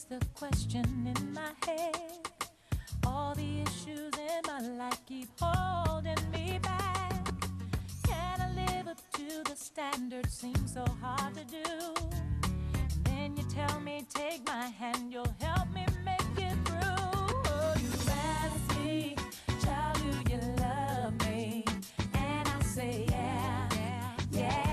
the question in my head. All the issues in my life keep holding me back. Can I live up to the standard? Seems so hard to do. And then you tell me, take my hand, you'll help me make it through. Oh, you ask me, child, do you love me? And I say, yeah, yeah.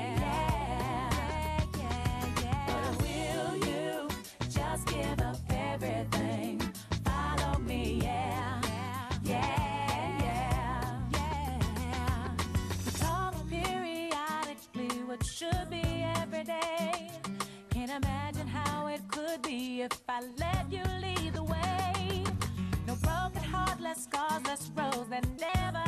Give up everything, follow me, yeah, yeah, yeah, yeah. We talk periodically, what should be every day. Can't imagine how it could be if I let you lead the way. No broken heart, less scars, less roads that never